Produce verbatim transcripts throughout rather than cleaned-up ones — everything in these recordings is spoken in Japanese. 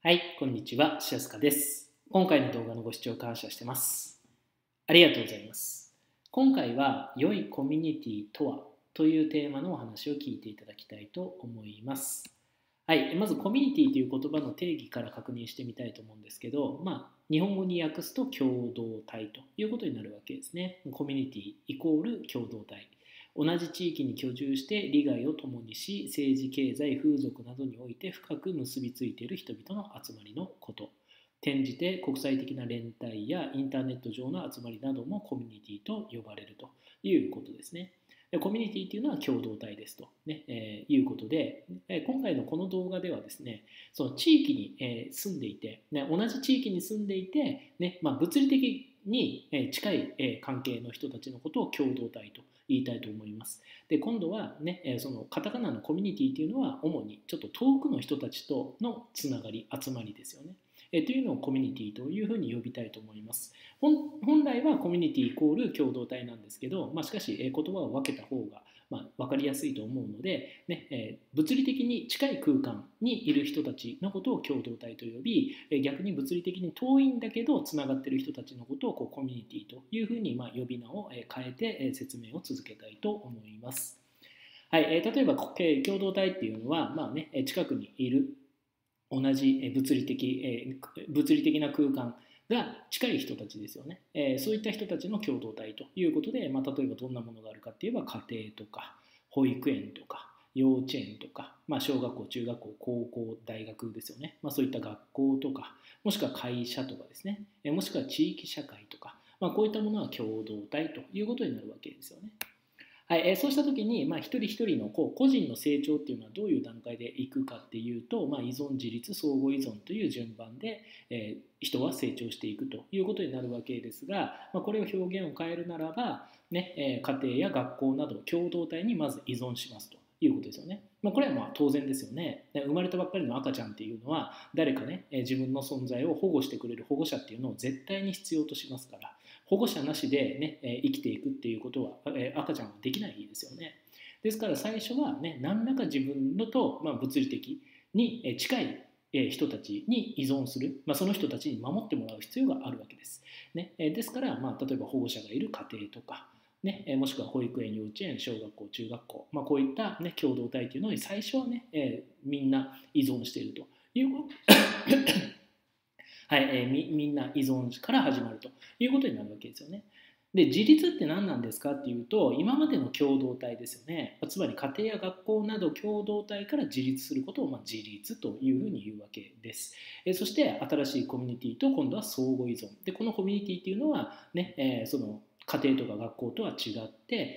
はい、こんにちは、しやすかです。今回の動画のご視聴感謝してます。ありがとうございます。今回は、良いコミュニティとはというテーマのお話を聞いていただきたいと思います。はい、まずコミュニティという言葉の定義から確認してみたいと思うんですけど、まあ、日本語に訳すと共同体ということになるわけですね。コミュニティイコール共同体。同じ地域に居住して利害を共にし、政治、経済、風俗などにおいて深く結びついている人々の集まりのこと。転じて国際的な連帯やインターネット上の集まりなどもコミュニティと呼ばれるということですね。コミュニティというのは共同体ですと、ねえーいうことで、えー今回のこの動画ではですね、その地域に、えー住んでいて、ね、同じ地域に住んでいて、ねまあ、物理的にえー近いえー関係の人たちのことを共同体と言いたいと思います。で、今度はね、えーそのカタカナのコミュニティというのは主にちょっと遠くの人たちとのつながり、集まりですよね。えーというのをコミュニティというふうに呼びたいと思います。本本来はコミュニティイコール共同体なんですけど、まあ、しかし、えー言葉を分けた方がまあ、分かりやすいと思うので、ねえー物理的に近い空間にいる人たちのことを共同体と呼び、えー逆に物理的に遠いんだけどつながっている人たちのことをこうコミュニティというふうに、まあ、呼び名を変えて、えー説明を続けたいと思います。はい、えー例えば、えー共同体っていうのは、まあね、近くにいる同じ物理的、えー物理的な空間が近い人たちですよね、えーそういった人たちの共同体ということで、まあ、例えばどんなものがあるかっていえば家庭とか保育園とか幼稚園とか、まあ、小学校中学校高校大学ですよね、まあ、そういった学校とかもしくは会社とかですね、えーもしくは地域社会とか、まあ、こういったものは共同体ということになるわけですよね。はい、えーそうしたときに、まあ、一人一人のこう個人の成長っていうのはどういう段階でいくかっていうと、まあ、依存、自立、相互依存という順番で、えー人は成長していくということになるわけですが、まあ、これを表現を変えるならば、ねえー家庭や学校など共同体にまず依存しますということですよね。まあ、これはまあ当然ですよね。で生まれたばっかりの赤ちゃんっていうのは誰かね、えー自分の存在を保護してくれる保護者っていうのを絶対に必要としますから、保護者なしで、ね、生きていくっていうことは赤ちゃんはできないですよね。ですから最初は、ね、何らか自分のと、まあ、物理的に近い人たちに依存する、まあ、その人たちに守ってもらう必要があるわけです。ね、ですから、まあ、例えば保護者がいる家庭とか、ね、もしくは保育園、幼稚園、小学校、中学校、まあ、こういった、ね、共同体というのに最初はね、えー、みんな依存しているというはい、えー、みみんな依存から始まるということになるわけですよね。で、自立って何なんですかっていうと、今までの共同体ですよね。つまり家庭や学校など共同体から自立することを、まあ、自立というふうに言うわけです。えーそして新しいコミュニティと今度は相互依存。で、このコミュニティっていうのは、ねえーその家庭とか学校とは違って、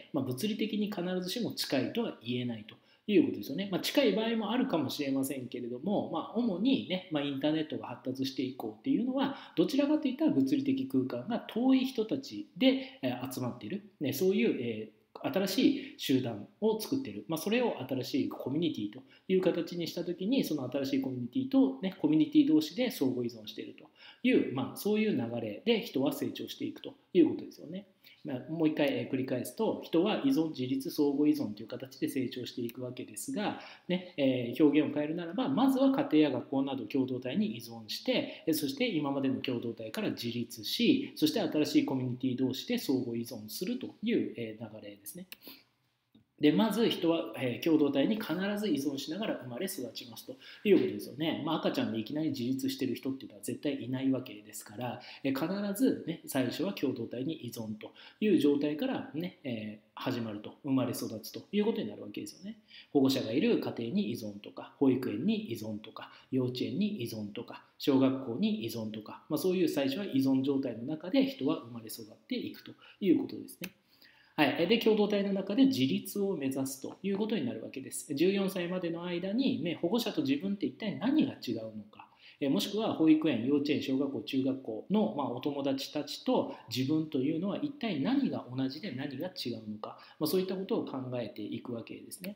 まあ、物理的に必ずしも近いとは言えないと。いうことですよね。まあ、近い場合もあるかもしれませんけれども、まあ、主にね、まあ、インターネットが発達していこうっていうのは、どちらかといったら物理的空間が遠い人たちで、えー集まっている、ね、そういう、えー新しい集団を作っている、まあ、それを新しいコミュニティという形にしたときに、その新しいコミュニティと、ね、コミュニティ同士で相互依存しているという、まあ、そういう流れで人は成長していくということですよね。まあ、もう一回、えー繰り返すと、人は依存、自立、相互依存という形で成長していくわけですが、ねえー表現を変えるならば、まずは家庭や学校など共同体に依存して、そして今までの共同体から自立し、そして新しいコミュニティ同士で相互依存するという流れですね。でまず人は、えー共同体に必ず依存しながら生まれ育ちますということですよね。まあ、赤ちゃんでいきなり自立している人っていうのは絶対いないわけですから、えー必ず、ね、最初は共同体に依存という状態からね、えー始まると、生まれ育つということになるわけですよね。保護者がいる家庭に依存とか、保育園に依存とか、幼稚園に依存とか、小学校に依存とか、まあ、そういう最初は依存状態の中で人は生まれ育っていくということですね。はい、で共同体の中で自立を目指すということになるわけです。じゅうよんさいまでの間に、ね、保護者と自分って一体何が違うのか、えもしくは保育園、幼稚園、小学校、中学校の、まあ、お友達たちと自分というのは一体何が同じで何が違うのか、まあ、そういったことを考えていくわけですね。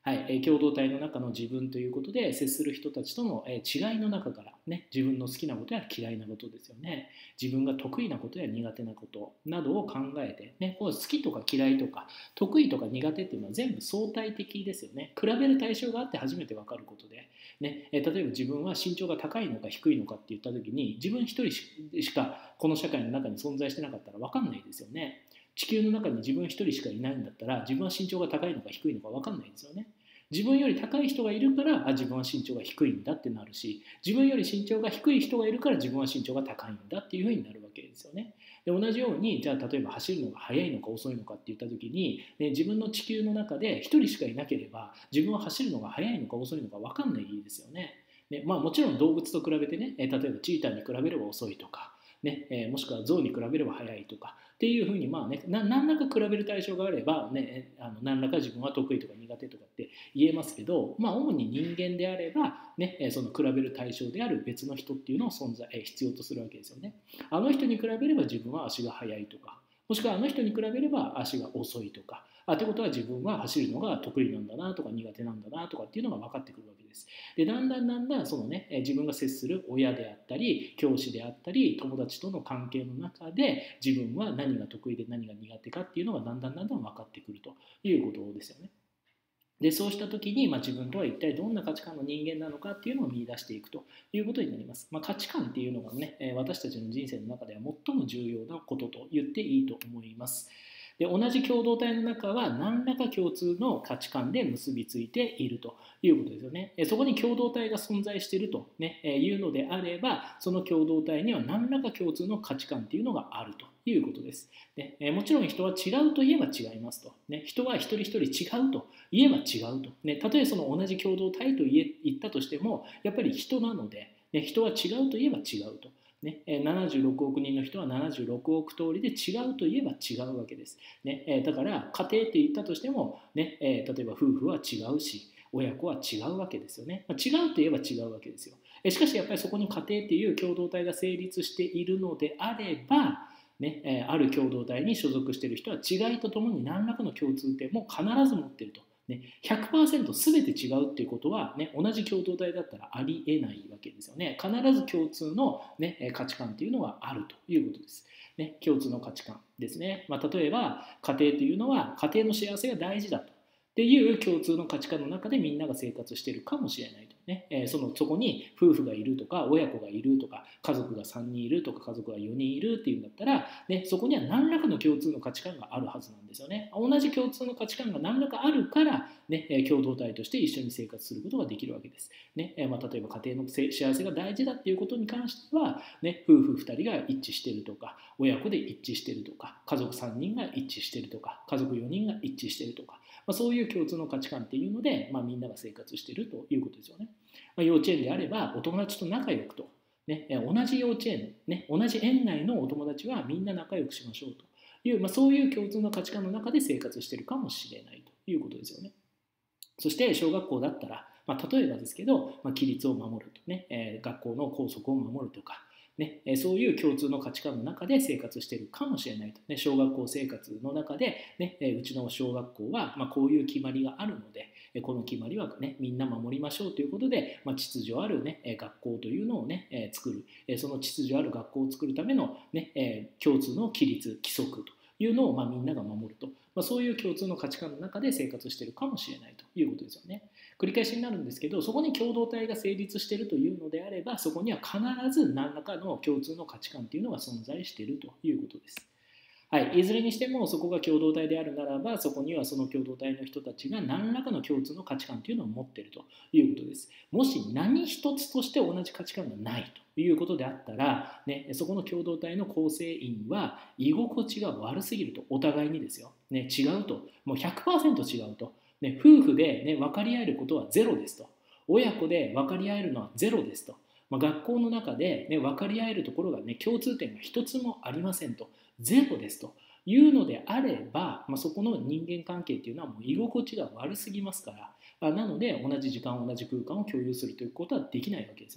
はい、えー共同体の中の自分ということで接する人たちとの、えー違いの中から、ね、自分の好きなことや嫌いなことですよね。自分が得意なことや苦手なことなどを考えて、ね、こう好きとか嫌いとか得意とか苦手っていうのは全部相対的ですよね。比べる対象があって初めて分かることで、ね、えー例えば自分は身長が高いのか低いのかって言った時に自分一人しかこの社会の中に存在してなかったら分かんないですよね。地球の中に自分一人しかいないんだったら自分は身長が高いのか低いのか分かんないですよね。自分より高い人がいるからあ自分は身長が低いんだってなるし、自分より身長が低い人がいるから自分は身長が高いんだっていうふうになるわけですよね。で同じようにじゃあ例えば走るのが速いのか遅いのかって言った時に、ね、自分の地球の中で一人しかいなければ自分は走るのが速いのか遅いのか分かんないですよね。ねまあ、もちろん動物と比べてね、例えばチーターに比べれば遅いとか、ねえー、もしくは象に比べれば速いとかっていうふうに、まあね、な何らか比べる対象があれば、ね、あの何らか自分は得意とか苦手とかって言えますけど、まあ、主に人間であれば、ね、その比べる対象である別の人っていうのを存在必要とするわけですよね。あの人に比べれば自分は足が速いとか、もしくはあの人に比べれば足が遅いとか、あってことは自分は走るのが得意なんだなとか苦手なんだなとかっていうのが分かってくるわけです。でだんだんだんだんそのね自分が接する親であったり教師であったり友達との関係の中で自分は何が得意で何が苦手かっていうのがだんだんだんだん分かってくるということですよね。でそうした時に、まあ、自分とは一体どんな価値観の人間なのかっていうのを見出していくということになります。まあ、価値観っていうのがね私たちの人生の中では最も重要なことと言っていいと思います。で同じ共同体の中は何らか共通の価値観で結びついているということですよね。そこに共同体が存在していると、ね、いうのであればその共同体には何らか共通の価値観っていうのがあるということです。ね、もちろん人は違うといえば違いますと、ね、人は一人一人違うと言えば違うと、ね、たとえその同じ共同体と言え言ったとしてもやっぱり人なので、ね、人は違うといえば違うと。ね、ななじゅうろくおく人の人はななじゅうろくおく通りで違うといえば違うわけです。ね、だから家庭って言ったとしても、ね、例えば夫婦は違うし親子は違うわけですよね。まあ、違うといえば違うわけですよ。しかしやっぱりそこに家庭っていう共同体が成立しているのであれば、ね、ある共同体に所属している人は違いとともに何らかの共通点も必ず持っていると。ね、ひゃくパーセント 全て違うっていうことは、ね、同じ共同体だったらありえないわけですよね。必ず共通の、ね、価値観っていうのがあるということです。ね、共通の価値観ですね。まあ、例えば家庭というのは家庭の幸せが大事だと。っていう共通の価値観の中でみんなが生活しているかもしれないとね、えー、そのそこに夫婦がいるとか親子がいるとか家族がさんにんいるとか家族がよにんいるっていうんだったら、ね、そこには何らかの共通の価値観があるはずなんですよね。同じ共通の価値観が何らかあるから、ね、共同体として一緒に生活することができるわけです。ねえーまあ、例えば家庭の幸せが大事だっていうことに関しては、ね、夫婦ふたりが一致しているとか親子で一致しているとか家族さんにんが一致しているとか家族よにんが一致しているとか、まあ、そういう共通の価値観っていうので、まあ、みんなが生活しているということですよね。まあ、幼稚園であればお友達と仲良くと、ね、同じ幼稚園、ね、同じ園内のお友達はみんな仲良くしましょうという、まあ、そういう共通の価値観の中で生活しているかもしれないということですよね。そして小学校だったら、まあ、例えばですけど、まあ、規律を守るとね、えー、学校の校則を守るとか、ね、そういう共通の価値観の中で生活しているかもしれないと、ね、小学校生活の中で、ね、うちの小学校は、まあ、こういう決まりがあるのでこの決まりは、ね、みんな守りましょうということで、まあ、秩序ある、ね、学校というのを、ね、作る、その秩序ある学校を作るための、ね、共通の規律規則というのを、まあ、みんなが守ると、まあ、そういう共通の価値観の中で生活しているかもしれないということですよね。繰り返しになるんですけど、そこに共同体が成立しているというのであれば、そこには必ず何らかの共通の価値観というのが存在しているということです。はい、いずれにしてもそこが共同体であるならば、そこにはその共同体の人たちが何らかの共通の価値観というのを持っているということです。もし何一つとして同じ価値観がないということであったら、ね、そこの共同体の構成員は居心地が悪すぎると、お互いにですよ、ね、違うと、もう ひゃくパーセント 違うと、ね、夫婦で、ね、分かり合えることはゼロですと、親子で分かり合えるのはゼロですと、まあ、学校の中で、ね、分かり合えるところが、ね、共通点が一つもありませんと、ゼロですというのであれば、まあ、そこの人間関係っていうのはもう居心地が悪すぎますから、あなので同じ時間同じ空間を共有するということはできないわけですよね。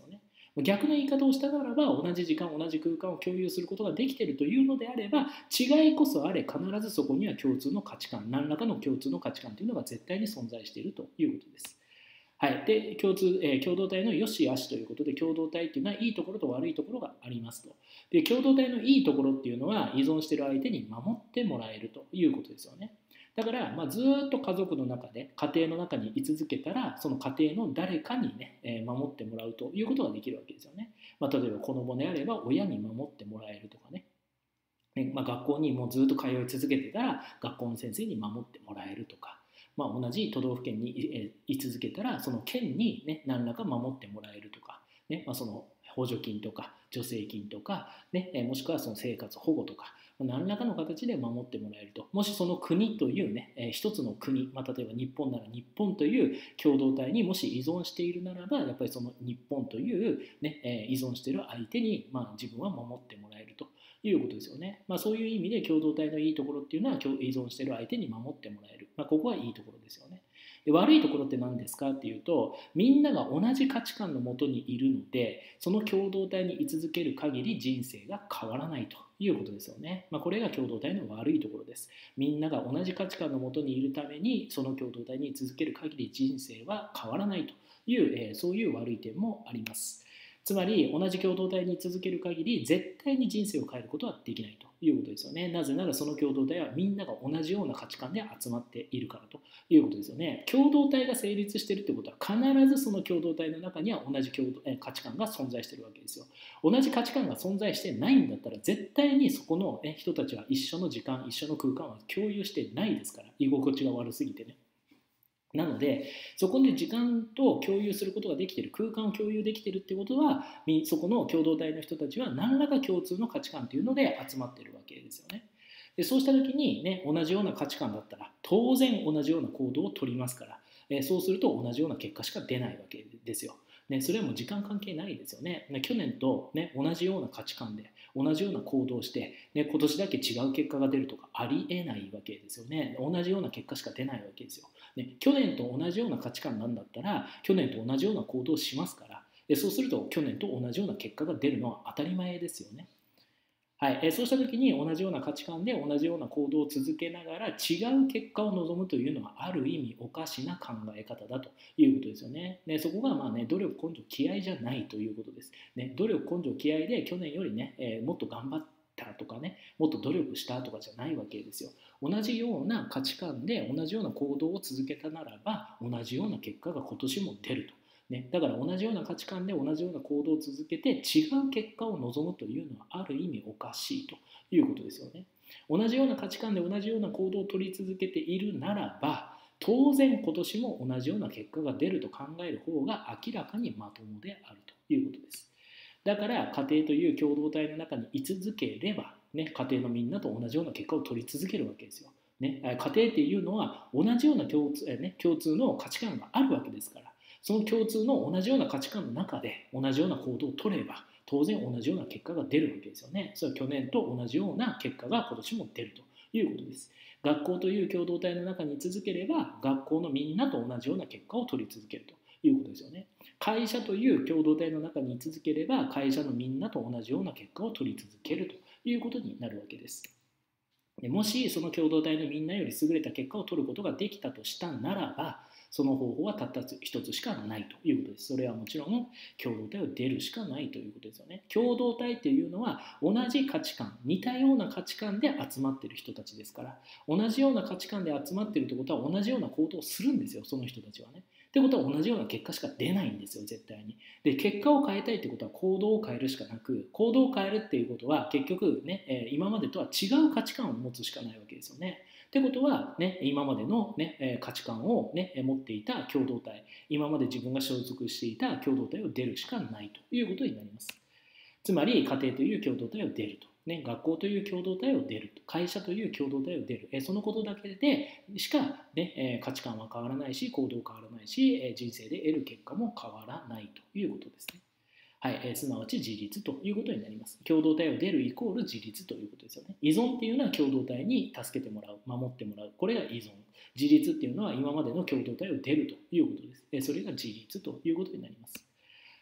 逆の言い方をしたならば、同じ時間、同じ空間を共有することができているというのであれば、違いこそあれ、必ずそこには共通の価値観、何らかの共通の価値観というのが絶対に存在しているということです。はい、で共通、えー、共同体の良し悪しということで、共同体っていうのはいいところと悪いところがありますと。で共同体のいいところっていうのは、依存している相手に守ってもらえるということですよね。だから、まあ、ずっと家族の中で、家庭の中に居続けたら、その家庭の誰かにね、えー、守ってもらうということができるわけですよね。まあ、例えば子供であれば親に守ってもらえるとかね。ね、まあ、学校にもうずっと通い続けてたら、学校の先生に守ってもらえるとか。まあ、同じ都道府県に居続けたら、その県に、ね、何らか守ってもらえるとか、ね、まあ、その補助金とか助成金とか、ね、もしくはその生活保護とか、何らかの形で守ってもらえると。もしその国というね、えー、一つの国、まあ、例えば日本なら日本という共同体にもし依存しているならば、やっぱりその日本という、ね、えー、依存している相手に、まあ、自分は守ってもらえるということですよね。まあ、そういう意味で共同体のいいところっていうのは、依存している相手に守ってもらえる。まあ、ここはいいところですよね。で悪いところって何ですかっていうと、みんなが同じ価値観のもとにいるので、その共同体に居続ける限り人生が変わらないということですよね。まあ、これが共同体の悪いところです。みんなが同じ価値観のもとにいるために、その共同体に居続ける限り人生は変わらないという、えー、そういう悪い点もあります。つまり、同じ共同体に居続ける限り絶対に人生を変えることはできないということですよね。なぜならその共同体はみんなが同じような価値観で集まっているからということですよね。共同体が成立しているということは、必ずその共同体の中には同じ共同価値観が存在しているわけですよ。同じ価値観が存在してないんだったら、絶対にそこの人たちは一緒の時間、一緒の空間は共有してないですから、居心地が悪すぎてね。なので、そこで時間と共有することができている、空間を共有できているってことは、そこの共同体の人たちは何らか共通の価値観というので集まっているわけですよね。でそうした時に、ね、同じような価値観だったら、当然同じような行動を取りますから、えそうすると同じような結果しか出ないわけですよ。ね、それはもう時間関係ないですよね。去年と、ね、同じような価値観で同じような行動をして、ね、今年だけ違う結果が出るとかありえないわけですよね。同じような結果しか出ないわけですよ。ね、去年と同じような価値観なんだったら、去年と同じような行動をしますから、でそうすると去年と同じような結果が出るのは当たり前ですよね。はい、えそうした時に同じような価値観で同じような行動を続けながら違う結果を望むというのは、ある意味おかしな考え方だということですよね。でそこがまあね、努力根性気合じゃないということです。ね、努力根性気合で去年よりね、えー、もっと頑張ったとかね、もっと努力したとかじゃないわけですよ。同じような価値観で同じような行動を続けたならば、同じような結果が今年も出ると。ね、だから同じような価値観で同じような行動を続けて違う結果を望むというのは、ある意味おかしいということですよね。同じような価値観で同じような行動を取り続けているならば、当然今年も同じような結果が出ると考える方が明らかにまともであるということです。だから家庭という共同体の中に居続ければ、ね、家庭のみんなと同じような結果を取り続けるわけですよ。ね、家庭っていうのは同じような共通、ね、共通の価値観があるわけですから、その共通の同じような価値観の中で同じような行動を取れば、当然同じような結果が出るわけですよね。それは去年と同じような結果が今年も出るということです。学校という共同体の中に居続ければ、学校のみんなと同じような結果を取り続けるということですよね。会社という共同体の中に居続ければ、会社のみんなと同じような結果を取り続けるということになるわけです。でもしその共同体のみんなより優れた結果を取ることができたとしたならば、その方法はたった一つしかないということです。それはもちろん共同体を出るしかないということですよね。共同体っていうのは同じ価値観、似たような価値観で集まっている人たちですから、同じような価値観で集まっているということは同じような行動をするんですよ、その人たちはね。ってことは同じような結果しか出ないんですよ、絶対に。で、結果を変えたいってことは行動を変えるしかなく、行動を変えるっていうことは結局ね、今までとは違う価値観を持つしかないわけですよね。ってことは、ね、今までの、ね、価値観を、ね、持っていた共同体、今まで自分が所属していた共同体を出るしかないということになります。つまり、家庭という共同体を出ると。ね、学校という共同体を出ると、会社という共同体を出る、えそのことだけでしか、ねえ価値観は変わらないし、行動変わらないし、え人生で得る結果も変わらないということですね。はい、えすなわち自立ということになります。共同体を出るイコール自立ということですよね。依存っていうのは共同体に助けてもらう、守ってもらう、これが依存。自立っていうのは今までの共同体を出るということです。えそれが自立ということになります。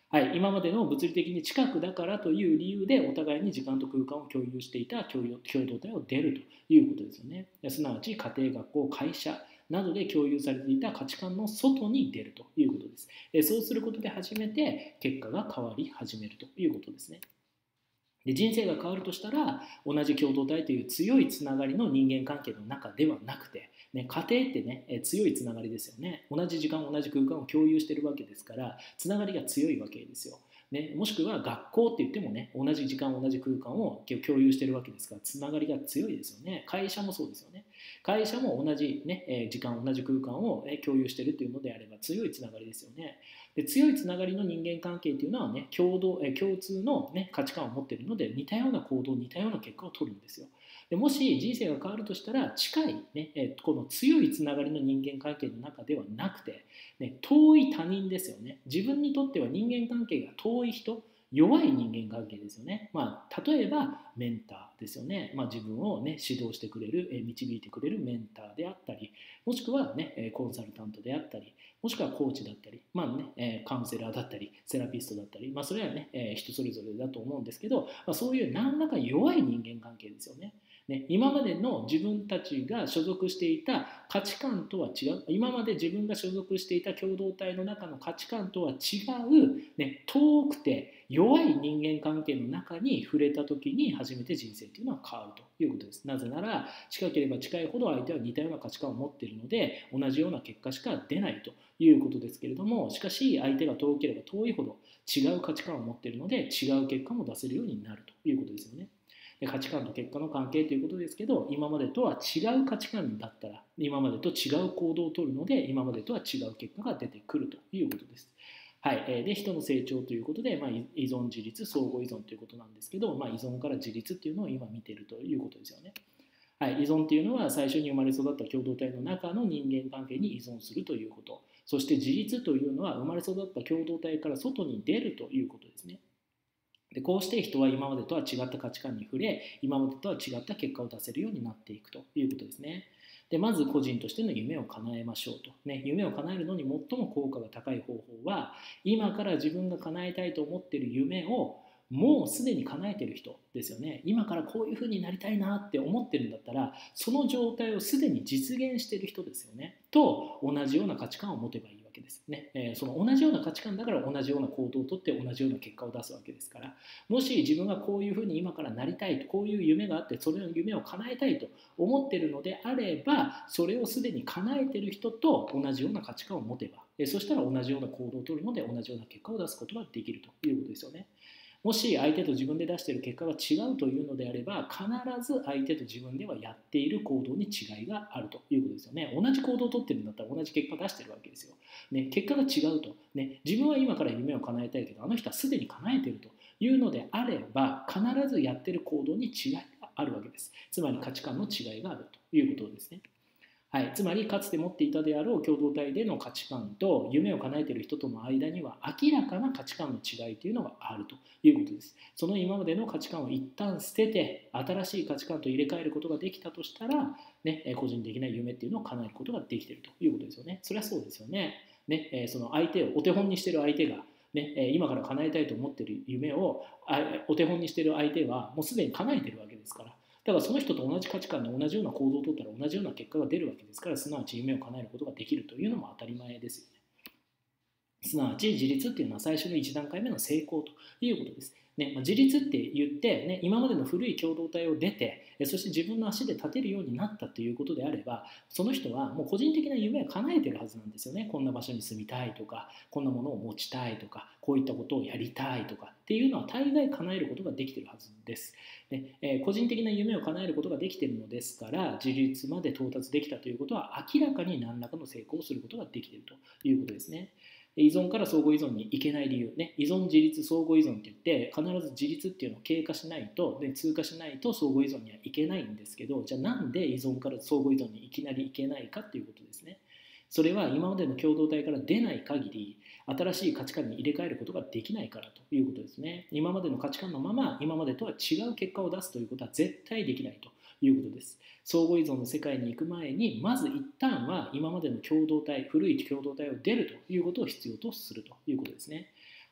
はい、今までの物理的に近くだからという理由でお互いに時間と空間を共有していた共有共同体を出るということですよね。すなわち家庭、学校、会社などで共有されていた価値観の外に出るということです。そうすることで初めて結果が変わり始めるということですね。で人生が変わるとしたら同じ共同体という強いつながりの人間関係の中ではなくて、ね、家庭ってね強いつながりですよね。同じ時間同じ空間を共有しているわけですからつながりが強いわけですよ。ね、もしくは学校って言ってもね同じ時間同じ空間を共有しているわけですからつながりが強いですよね。会社もそうですよね。会社も同じ、ね、時間同じ空間を共有しているというのであれば強いつながりですよね。で強いつながりの人間関係というのはね共同え共通の、ね、価値観を持っているので似たような行動似たような結果を取るんですよ。でもし人生が変わるとしたら近い、ね、えこの強いつながりの人間関係の中ではなくて、ね、遠い他人ですよね。自分にとっては人間関係が遠い人弱い人間関係ですよね。まあ、例えばメンターですよね。まあ、自分を、ね、指導してくれる、え導いてくれるメンターであったりもしくは、ね、コンサルタントであったりもしくはコーチだったり、まあねえカウンセラーだったりセラピストだったり、まあ、それはね、え人それぞれだと思うんですけど、まあ、そういう何らか弱い人間関係ですよね。ね、今までの自分たちが所属していた価値観とは違う今まで自分が所属していた共同体の中の価値観とは違う、ね、遠くて弱い人間関係の中に触れた時に初めて人生というのは変わるということです。なぜなら近ければ近いほど相手は似たような価値観を持っているので同じような結果しか出ないということですけれども、しかし相手が遠ければ遠いほど違う価値観を持っているので違う結果も出せるようになるということですよね。価値観と結果の関係ということですけど今までとは違う価値観だったら今までと違う行動をとるので今までとは違う結果が出てくるということです。はい、で人の成長ということで、まあ、依存自立相互依存ということなんですけど、まあ、依存から自立っていうのを今見ているということですよね。はい、依存っていうのは最初に生まれ育った共同体の中の人間関係に依存するということ、そして自立というのは生まれ育った共同体から外に出るということですね。でこうして人は今までとは違った価値観に触れ今までとは違った結果を出せるようになっていくということですね。でまず個人としての夢を叶えましょうと、ね、夢を叶えるのに最も効果が高い方法は今から自分が叶えたいと思っている夢をもうすでに叶えている人ですよね。今からこういうふうになりたいなって思ってるんだったらその状態をすでに実現している人ですよねと同じような価値観を持てばいいわけですね。えー、その同じような価値観だから同じような行動をとって同じような結果を出すわけですから、もし自分がこういうふうに今からなりたいとこういう夢があってそれの夢を叶えたいと思っているのであればそれをすでに叶えている人と同じような価値観を持てば、えー、そしたら同じような行動をとるので同じような結果を出すことができるということですよね。もし相手と自分で出している結果が違うというのであれば必ず相手と自分ではやっている行動に違いがあるということですよね。同じ行動をとってるんだったら同じ結果出してるわけですよ、ね、結果が違うと、ね、自分は今から夢を叶えたいけどあの人はすでに叶えているというのであれば必ずやっている行動に違いがあるわけです。つまり価値観の違いがあるということですね。はい、つまりかつて持っていたであろう共同体での価値観と夢を叶えている人との間には明らかな価値観の違いというのがあるということです。その今までの価値観を一旦捨てて新しい価値観と入れ替えることができたとしたら、ね、個人的な夢っていうのを叶えることができているということですよね。それはそうですよね。ね、その相手をお手本にしている相手がね、今から叶えたいと思っている夢をお手本にしている相手はもうすでに叶えているわけですから、だからその人と同じ価値観で同じような行動をとったら同じような結果が出るわけですから、すなわち夢を叶えることができるというのも当たり前ですよね。すなわち自立っていうのは最初のいち段階目の成功ということです。ねまあ、自立って言って、ね、今までの古い共同体を出てそして自分の足で立てるようになったということであればその人はもう個人的な夢を叶えてるはずなんですよね。こんな場所に住みたいとかこんなものを持ちたいとかこういったことをやりたいとかっていうのは大概叶えることができているはずです。でえー、個人的な夢を叶えることができているのですから自立まで到達できたということは明らかに何らかの成功をすることができているということですね。依存から相互依存にいけない理由、ね、依存自立相互依存って言って必ず自立っていうのを経過しないとで通過しないと相互依存にはいけないんですけど、じゃあなんで依存から相互依存にいきなりいけないかっていうことですね。それは今までの共同体から出ない限り新しい価値観に入れ替えることができないからということですね。今までの価値観のまま今までとは違う結果を出すということは絶対できないということです。相互依存の世界に行く前にまず一旦は今までの共同体古い共同体を出るということを必要とするということですね。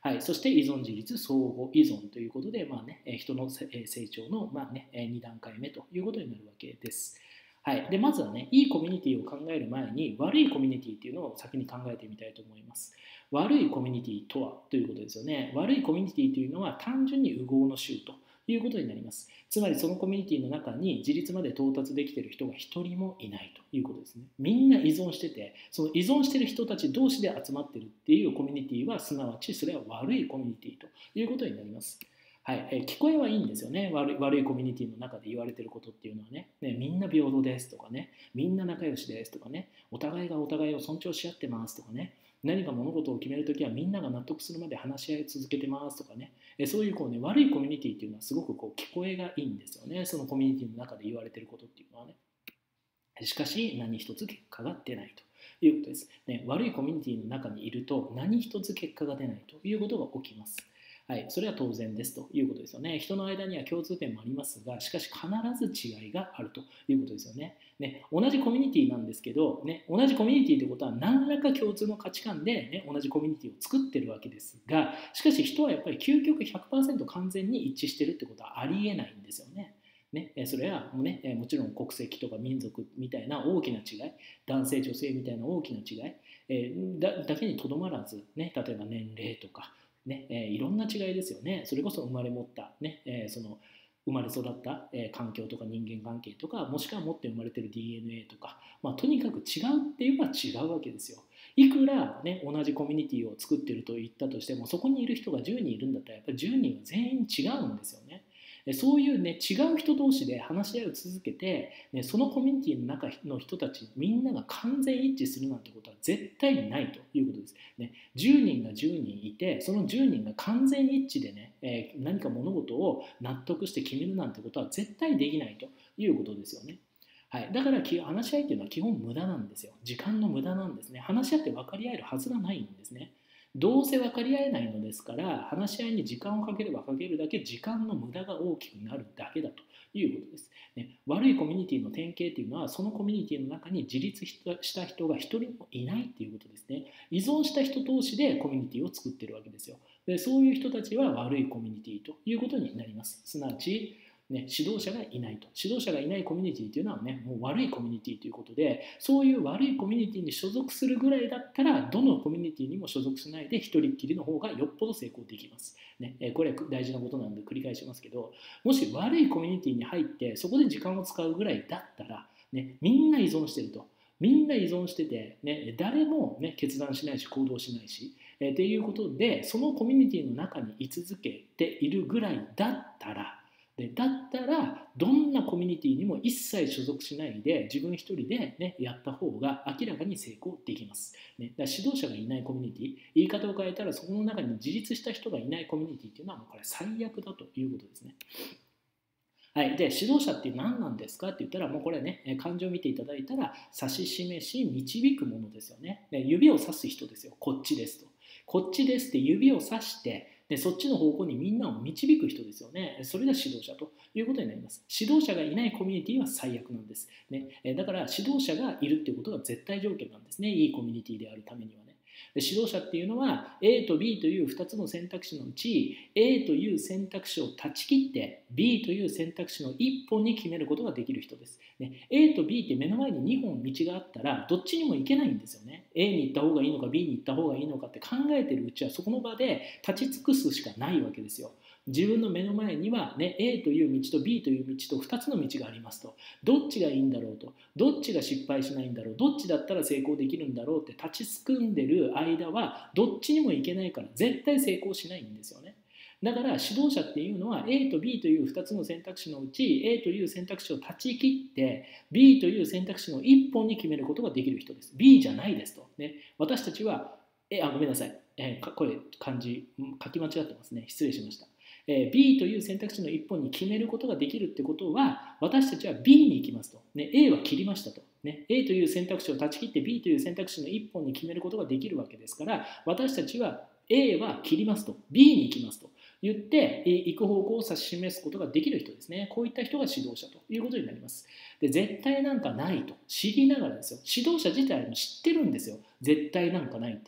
はい、そして依存自立相互依存ということで、まあね、人の成長の、まあね、に段階目ということになるわけです。はい、でまずはね、いいコミュニティを考える前に悪いコミュニティっていうのを先に考えてみたいと思います。悪いコミュニティとはということですよね。悪いコミュニティというのは単純に右往の衆ということになります。つまりそのコミュニティの中に自立まで到達できている人が一人もいないということですね。みんな依存してて、その依存している人たち同士で集まっているっていうコミュニティは、すなわちそれは悪いコミュニティということになります。はい、えー聞こえはいいんですよね。悪い、悪いコミュニティの中で言われていることっていうのはね、ね、みんな平等ですとかね、みんな仲良しですとかね、お互いがお互いを尊重し合ってますとかね、何か物事を決めるときはみんなが納得するまで話し合い続けてますとかね、えそういうこう、ね、悪いコミュニティっていうのはすごくこう聞こえがいいんですよね。そのコミュニティの中で言われていることっていうのはね。しかし何一つ結果が出ないということです、ね。悪いコミュニティの中にいると何一つ結果が出ないということが起きます。はい、それは当然ですということですよね。人の間には共通点もありますが、しかし必ず違いがあるということですよね。ね、同じコミュニティなんですけど、ね、同じコミュニティということは何らか共通の価値観で、ね、同じコミュニティを作ってるわけですが、しかし人はやっぱり究極 ひゃくパーセント 完全に一致してるってことはありえないんですよね。ね、それはもう、ね、もちろん国籍とか民族みたいな大きな違い、男性女性みたいな大きな違い、えー、だ, だけにとどまらず、ね、例えば年齢とか、ねえー、いろんな違いですよね。それこそ生まれ持った、ねえー、その生まれ育った、えー、環境とか人間関係とか、もしくは持って生まれてる ディーエヌエー とか、まあ、とにかく違うっていうのは違うわけですよ。いくら、ね、同じコミュニティを作っていると言ったとしても、そこにいる人がじゅうにんいるんだったら、やっぱりじゅうにんは全員違うんですよね。そういう、ね、違う人同士で話し合いを続けて、ね、そのコミュニティの中の人たちみんなが完全一致するなんてことは絶対にないということです。ね、じゅうにんがじゅうにんいて、そのじゅうにんが完全一致でね、えー、何か物事を納得して決めるなんてことは絶対できないということですよね。はい、だから話し合いというのは基本無駄なんですよ。時間の無駄なんですね。話し合って分かり合えるはずがないんですね。どうせ分かり合えないのですから、話し合いに時間をかければかけるだけ時間の無駄が大きくなるだけだということです。ね、悪いコミュニティの典型というのは、そのコミュニティの中に自立した人が一人もいないということですね。依存した人同士でコミュニティを作っているわけですよ。で、そういう人たちは悪いコミュニティということになります。すなわち、ね、指導者がいないと。指導者がいないコミュニティというのはね、もう悪いコミュニティということで、そういう悪いコミュニティに所属するぐらいだったら、どのコミュニティにも所属しないで一人っきりの方がよっぽど成功できます。ね、これは大事なことなので繰り返しますけど、もし悪いコミュニティに入って、そこで時間を使うぐらいだったら、ね、みんな依存してると。みんな依存してて、ね、誰も、ね、決断しないし行動しないし、えー、っていうことで、そのコミュニティの中に居続けているぐらいだったら、でだったらどんなコミュニティにも一切所属しないで自分一人で、ね、やった方が明らかに成功できます、ね、だから指導者がいないコミュニティ、言い方を変えたらそこの中に自立した人がいないコミュニティっていうのはもうこれ最悪だということですね。はい、で指導者って何なんですかって言ったら、もうこれね、漢字を見ていただいたら指し示し導くものですよね。で指を指す人ですよ。こっちですと。こっちですって指を指してでそっちの方向にみんなを導く人ですよね。それが指導者ということになります。指導者がいないコミュニティは最悪なんです、ね、だから指導者がいるっていうことが絶対条件なんですね。いいコミュニティであるためにはね。指導者っていうのは A と B というふたつの選択肢のうち A という選択肢を断ち切って B という選択肢のいっぽんに決めることができる人です、ね、A と B って目の前ににほん道があったらどっちにも行けないんですよね。 A に行った方がいいのか B に行った方がいいのかって考えてるうちはそこの場で立ち尽くすしかないわけですよ。自分の目の前には、ね、A という道と B という道とふたつの道がありますと。どっちがいいんだろうと。どっちが失敗しないんだろう。どっちだったら成功できるんだろうって立ちすくんでる間はどっちにもいけないから絶対成功しないんですよね。だから指導者っていうのは A と B というふたつの選択肢のうち A という選択肢を断ち切って B という選択肢のいっぽんに決めることができる人です。B じゃないですと。ね、私たちはえあごめんなさい、えー、これ漢字書き間違ってますね。失礼しました。えー、B という選択肢のいっぽんに決めることができるってことは私たちは B に行きますと、ね、A は切りましたと、ね、A という選択肢を断ち切って B という選択肢のいっぽんに決めることができるわけですから私たちは A は切りますと B に行きますと言って行く方向を指し示すことができる人ですね。こういった人が指導者ということになります。で絶対なんかないと知りながらですよ。指導者自体も知ってるんですよ。絶対なんかないってね。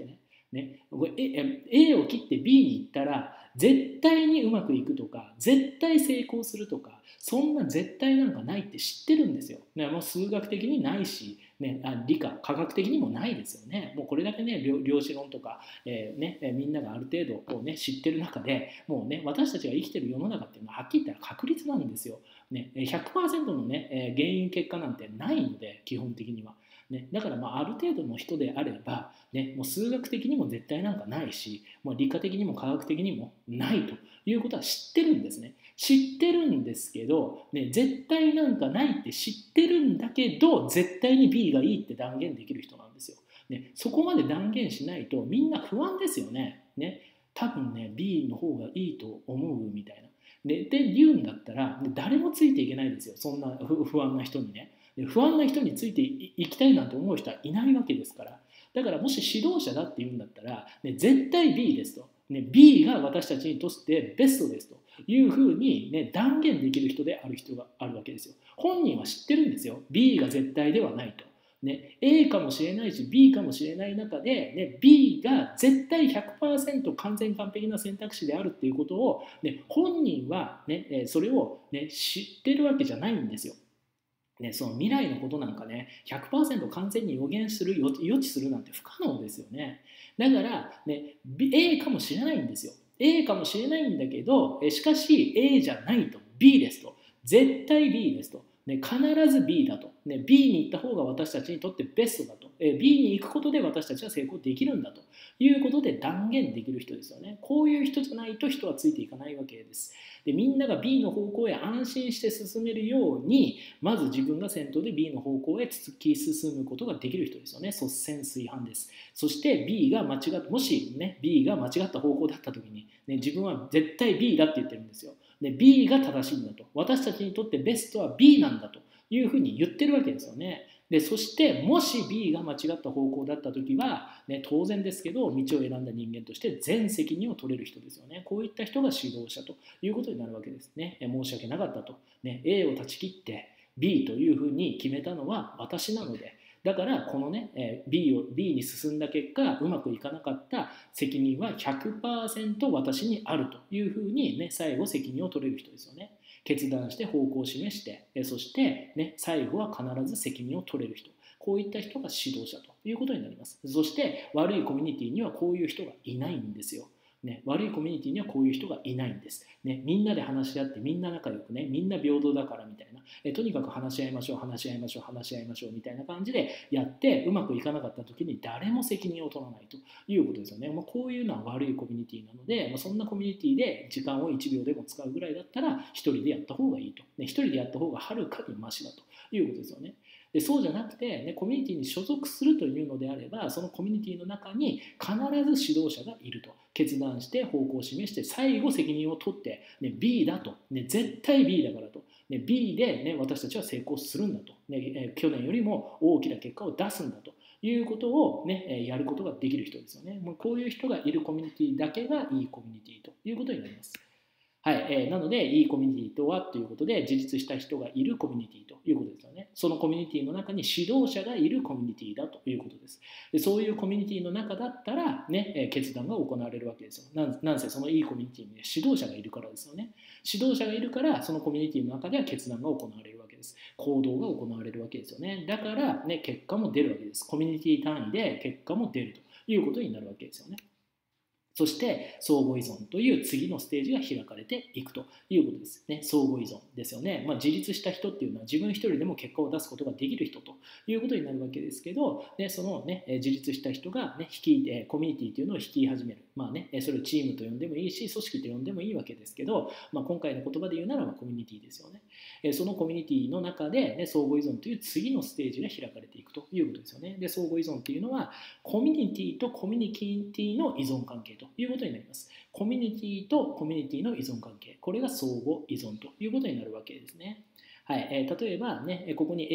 ね、A を切って ビー に行ったら絶対にうまくいくとか絶対成功するとかそんな絶対なんかないって知ってるんですよ。ね、もう数学的にないし、ね、あ理科科学的にもないですよね。もうこれだけね量子論とか、えーね、みんながある程度こう、ね、知ってる中でもうね私たちが生きてる世の中っていうのははっきり言ったら確率なんですよ。ね、ひゃくパーセント の、ね、原因結果なんてないので基本的には。ね、だからまあある程度の人であれば、ね、もう数学的にも絶対なんかないし、もう理科的にも科学的にもないということは知ってるんですね。知ってるんですけど、ね、絶対なんかないって知ってるんだけど絶対に ビー がいいって断言できる人なんですよ。ね、そこまで断言しないとみんな不安ですよね。ね、多分ね ビー の方がいいと思うみたいな。で、で言うんだったら誰もついていけないですよ。そんな不安な人にね。不安な人についていきたいなんて思う人はいないわけですから。だからもし指導者だって言うんだったら、ね、絶対 ビー ですと、ね、ビー が私たちにとってベストですというふうに、ね、断言できる人である人があるわけですよ。本人は知ってるんですよ。ビー が絶対ではないと。ね、A かもしれないし ビー かもしれない中で、ね、ビー が絶対 ひゃくパーセント 完全完璧な選択肢であるっていうことを、ね、本人は、ね、それを、ね、知ってるわけじゃないんですよ。ね、その未来のことなんかね ひゃくパーセント 完全に予言する予知するなんて不可能ですよね。だから、ね、A かもしれないんですよ。A かもしれないんだけどしかし A じゃないと ビー ですと絶対 ビー ですと、ね、必ず ビー だと、ね、ビー に行った方が私たちにとってベストだと、え ビー に行くことで私たちは成功できるんだということで断言できる人ですよね。こういう人じゃないと人はついていかないわけです。でみんなが ビー の方向へ安心して進めるようにまず自分が先頭で ビー の方向へ突き進むことができる人ですよね。率先垂範です。そして ビー が間違っもし、ね、ビー が間違った方向だった時に、ね、自分は絶対 ビー だって言ってるんですよ。で ビー が正しいんだと。私たちにとってベストは ビー なんだというふうに言ってるわけですよね。でそしてもし ビー が間違った方向だった時は、ね、当然ですけど道を選んだ人間として全責任を取れる人ですよね。こういった人が指導者ということになるわけですね。申し訳なかったと、ね、A を断ち切って ビー というふうに決めたのは私なのでだからこのね B を B に進んだ結果うまくいかなかった責任は ひゃくパーセント 私にあるというふうに、ね、最後責任を取れる人ですよね。決断して方向を示してそして、ね、最後は必ず責任を取れる人、こういった人が指導者ということになります。そして悪いコミュニティにはこういう人がいないんですよ。ね、悪いコミュニティにはこういう人がいないんです、ね、みんなで話し合ってみんな仲良くねみんな平等だからみたいなえとにかく話し合いましょう話し合いましょう話し合いましょうみたいな感じでやってうまくいかなかった時に誰も責任を取らないということですよね。まあ、こういうのは悪いコミュニティなので、まあ、そんなコミュニティで時間をいちびょうでも使うぐらいだったらひとりでやった方がいいと、ね、ひとりでやった方がはるかにマシだということですよね。でそうじゃなくて、ね、コミュニティに所属するというのであればそのコミュニティの中に必ず指導者がいると決断して方向を示して最後責任を取って、ね、ビー だと、ね、絶対 ビー だからと、ね、ビー で、ね、私たちは成功するんだと、ねえー、去年よりも大きな結果を出すんだということを、ね、やることができる人ですよね。もうこういう人がいるコミュニティだけがいいコミュニティということになります。はい、えー、なのでいいコミュニティとはということで自立した人がいるコミュニティということですよね。そのコミュニティの中に指導者がいるコミュニティだということです。でそういうコミュニティの中だったら、ね、決断が行われるわけですよ。なんなんせそのいいコミュニティに指導者がいるからですよね。指導者がいるからそのコミュニティの中では決断が行われるわけです。行動が行われるわけですよね。だから、ね、結果も出るわけです。コミュニティ単位で結果も出るということになるわけですよね。そして相互依存という次のステージが開かれていくということですね。相互依存ですよね。まあ、自立した人っていうのは自分一人でも結果を出すことができる人ということになるわけですけど、ね、その、ね、自立した人が、ね、率いてコミュニティというのを率い始める。まあね、それをチームと呼んでもいいし組織と呼んでもいいわけですけど、まあ、今回の言葉で言うならばコミュニティですよね。そのコミュニティの中で、ね、相互依存という次のステージが開かれていくということですよね。で相互依存というのはコミュニティとコミュニティの依存関係ということになります。コミュニティとコミュニティの依存関係、これが相互依存ということになるわけですね。はい、えー、例えば、ね、ここに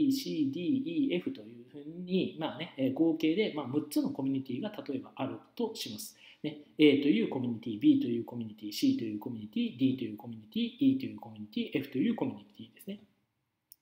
A、B、C、D、E、F というふうに、まあね、合計で、まあ、むっつのコミュニティが例えばあるとします。ね、A というコミュニティ、B というコミュニティ、C というコミュニティ、D というコミュニティ、E というコミュニティ、F というコミュニティですね。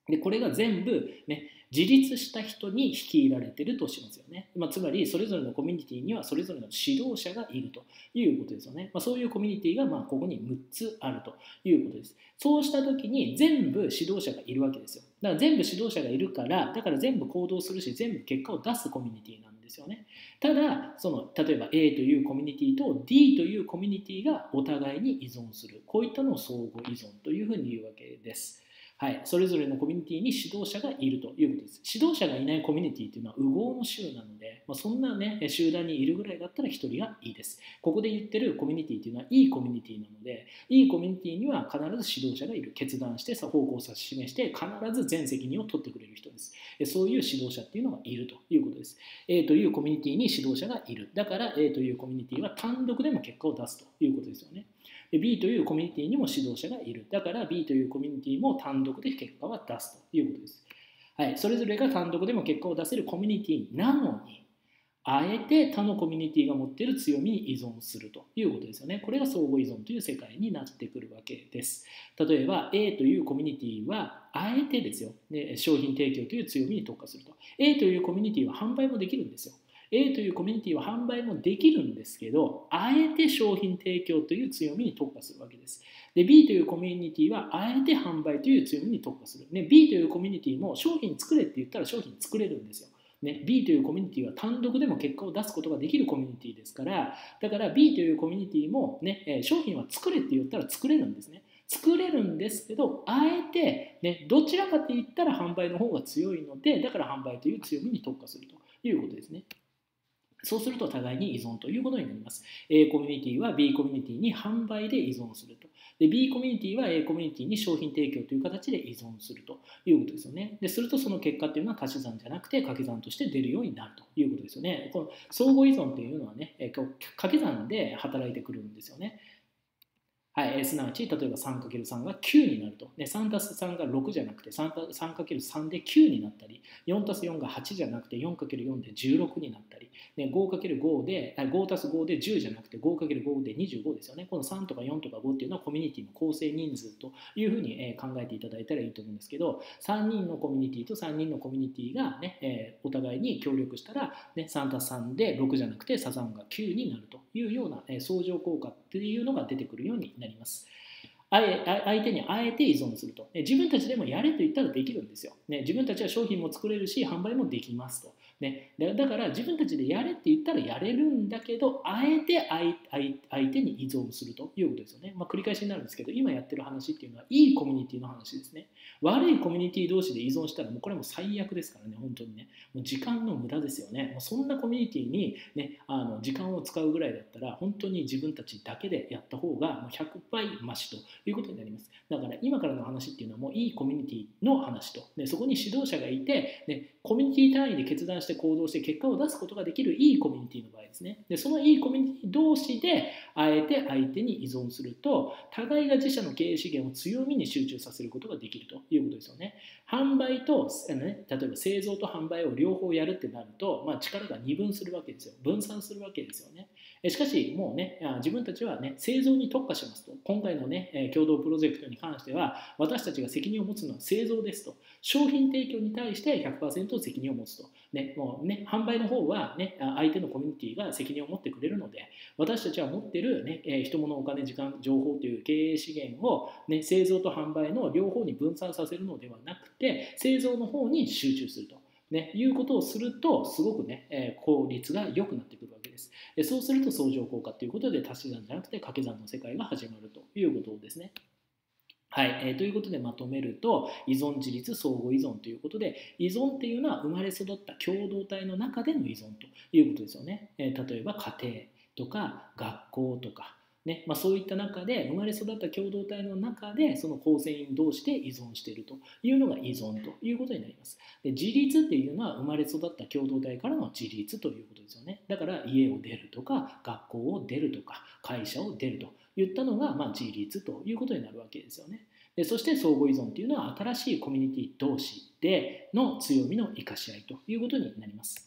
でこれが全部、ね、自立した人に率いられているとしますよね。まあ、つまりそれぞれのコミュニティにはそれぞれの指導者がいるということですよね。まあ、そういうコミュニティがまあここにむっつあるということです。そうした時に全部指導者がいるわけですよ。だから全部指導者がいるから、だから全部行動するし全部結果を出すコミュニティなんですよね。ただその例えば A というコミュニティと Ｄ というコミュニティがお互いに依存する、こういったのを相互依存というふうに言うわけです。はい、それぞれのコミュニティに指導者がいるということです。指導者がいないコミュニティというのは右往の衆なので、まあ、そんな、ね、集団にいるぐらいだったらひとりがいいです。ここで言ってるコミュニティというのはいいコミュニティなので、いいコミュニティには必ず指導者がいる。決断して方向を指し示して必ず全責任を取ってくれる人です。そういう指導者っていうのがいるということです。A というコミュニティに指導者がいる。だから A というコミュニティは単独でも結果を出すということですよね。B というコミュニティにも指導者がいる。だから B というコミュニティも単独で結果を出すということです。はい、それぞれが単独でも結果を出せるコミュニティなのに、あえて他のコミュニティが持っている強みに依存するということですよね。これが相互依存という世界になってくるわけです。例えば A というコミュニティはあえてですよ、ね、商品提供という強みに特化すると。A というコミュニティは販売もできるんですよ。A というコミュニティは販売もできるんですけど、あえて商品提供という強みに特化するわけです。で、B というコミュニティはあえて販売という強みに特化する。ね、B というコミュニティも商品作れって言ったら商品作れるんですよ。ね、B というコミュニティは単独でも結果を出すことができるコミュニティですから、だから B というコミュニティも、ね、商品は作れって言ったら作れるんですね。作れるんですけど、あえて、ね、どちらかと言ったら販売の方が強いので、だから販売という強みに特化するということですね。そうすると互いに依存ということになります。A コミュニティは B コミュニティに販売で依存すると。で B コミュニティは A コミュニティに商品提供という形で依存するということですよね。でするとその結果っていうのは足し算じゃなくて掛け算として出るようになるということですよね。この相互依存というのはね、掛け算で働いてくるんですよね。はい、すなわち例えば さんかけるさん がきゅうになると、ね、さんたすさんがろくじゃなくて さんかけるさん できゅうになったり、よんたすよんがはちじゃなくて よんかけるよん でじゅうろくになったり、ね、ごかけるご で ごたすごでじゅうじゃなくて ごかけるご でにじゅうごですよね。このさんとかよんとかごっていうのはコミュニティの構成人数というふうに考えていただいたらいいと思うんですけど、さんにんのコミュニティとさんにんのコミュニティが、ねえー、お互いに協力したら、ね、さんたすさんでろくじゃなくてサザンがきゅうになるというような、えー、相乗効果っていうのが出てくるようになります。相手にあえて依存すると。自分たちでもやれと言ったらできるんですよ。ね、自分たちは商品も作れるし、販売もできますと。ね、だから自分たちでやれって言ったらやれるんだけど、あえて相手に依存するということですよね。まあ、繰り返しになるんですけど、今やってる話っていうのは、いいコミュニティの話ですね。悪いコミュニティ同士で依存したら、もうこれも最悪ですからね、本当にね。もう時間の無駄ですよね。もうそんなコミュニティに、ね、あの時間を使うぐらいだったら、本当に自分たちだけでやった方がもうひゃくばい増しということになります。だから今からの話っていうのはもういいコミュニティの話と、でそこに指導者がいて、でコミュニティ単位で決断して行動して結果を出すことができるいいコミュニティの場合ですね。でそのいいコミュニティ同士であえて相手に依存すると、互いが自社の経営資源を強みに集中させることができるということですよね。販売と、ね、例えば製造と販売を両方やるってなると、まあ、力が二分するわけですよ。分散するわけですよね。しかしもうね、自分たちはね、製造に特化しますと。今回のね、共同プロジェクトに関しては、私たちが責任を持つのは製造ですと。商品提供に対して ひゃくパーセント 責任を持つと。ね、もうね、販売の方は、ね、相手のコミュニティが責任を持ってくれるので、私たちは持っている、ね、人物、お金、時間、情報という経営資源を、ね、製造と販売の両方に分散させるのではなくて、製造の方に集中すると。ね、いうことをすると、すごくね、えー、効率が良くなってくるわけです。でそうすると相乗効果ということで、足し算じゃなくて掛け算の世界が始まるということですね。はい、えー、ということでまとめると、依存自立相互依存ということで、依存っていうのは生まれ育った共同体の中での依存ということですよね。えー、例えば家庭とか学校とか、ねまあ、そういった中で生まれ育った共同体の中でその構成員同士で依存しているというのが依存ということになります。で自立っていうのは生まれ育った共同体からの自立ということですよね。だから家を出るとか学校を出るとか会社を出るといったのがまあ自立ということになるわけですよね。でそして相互依存っていうのは新しいコミュニティ同士での強みの生かし合いということになります。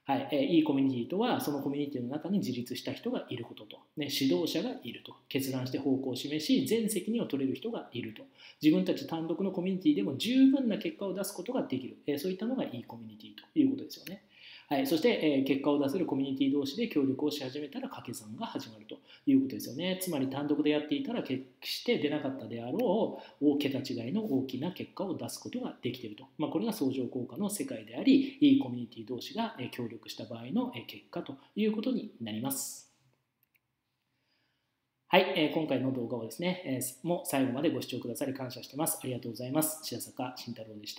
はい、えー、いいコミュニティとは、そのコミュニティの中に自立した人がいることと、ね、指導者がいると、決断して方向を示し、全責任を取れる人がいると、自分たち単独のコミュニティでも十分な結果を出すことができる、えー、そういったのがいいコミュニティということですよね。はい、そして、えー、結果を出せるコミュニティ同士で協力をし始めたら掛け算が始まるということですよね。つまり単独でやっていたら決して出なかったであろう大桁違いの大きな結果を出すことができていると。まあ、これが相乗効果の世界であり、いいコミュニティ同士が協力した場合の結果ということになります。はい、えー、今回の動画をですね、えー、もう最後までご視聴くださり感謝してます。ありがとうございます。白坂慎太郎でした。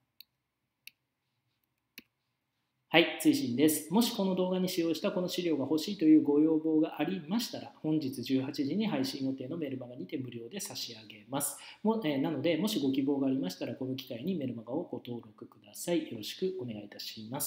はい、追伸です。もしこの動画に使用したこの資料が欲しいというご要望がありましたら、本日じゅうはちじに配信予定のメルマガにて無料で差し上げます。もえー、なので、もしご希望がありましたら、この機会にメルマガをご登録ください。よろしくお願いいたします。